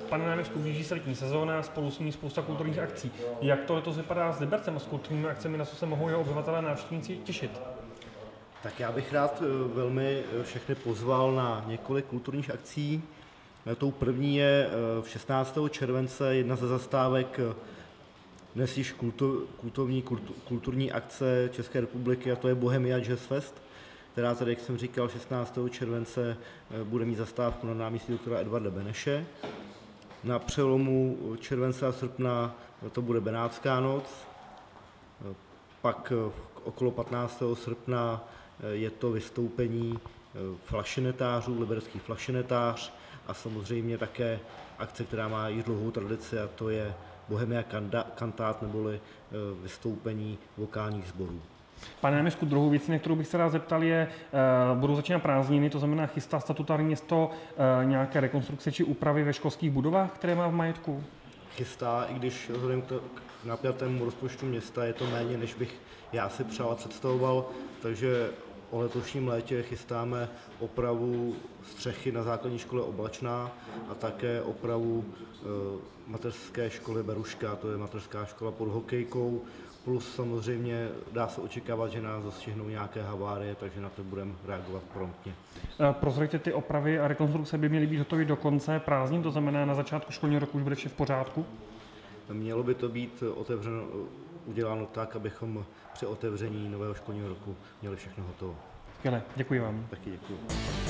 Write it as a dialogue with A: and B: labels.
A: Pane náměstku, blíží se letní sezóna, spolu s ní spousta kulturních akcí. Jak to letos vypadá s Libercem a s kulturními akcemi, na co se mohou jeho obyvatelé a návštěvníci těšit?
B: Tak já bych rád velmi všechny pozval na několik kulturních akcí. Tou první je 16. července jedna ze zastávek dnes již kulturní akce České republiky, a to je Bohemia Jazz Fest, která tady, jak jsem říkal, 16. července bude mít zastávku na náměstí doktora Edvarda Beneše. Na přelomu července a srpna to bude Benátská noc, pak okolo 15. srpna je to vystoupení flašinetářů, liberecký flašinetář a samozřejmě také akce, která má již dlouhou tradici, a to je Bohemia Cantát neboli vystoupení vokálních sborů.
A: Pane náměstku, druhou věcí, na kterou bych se rád zeptal, je, budou začínat prázdniny, to znamená, chystá statutární město nějaké rekonstrukce či úpravy ve školských budovách, které má v majetku?
B: Chystá, i když vzhledem k napjatému rozpočtu města je to méně, než bych já si přál a představoval, takže o letošním létě chystáme opravu střechy na základní škole Oblačná a také opravu mateřské školy Beruška, to je mateřská škola pod hokejkou, plus samozřejmě dá se očekávat, že nás zastihnou nějaké havárie, takže na to budeme reagovat promptně.
A: Prozraďte, ty opravy a rekonstrukce by měly být hotové do konce prázdnin, to znamená na začátku školního roku už bude vše v pořádku?
B: Mělo by to být uděláno tak, abychom při otevření nového školního roku měli všechno hotovo.
A: Skvěle, děkuji vám.
B: Taky děkuji.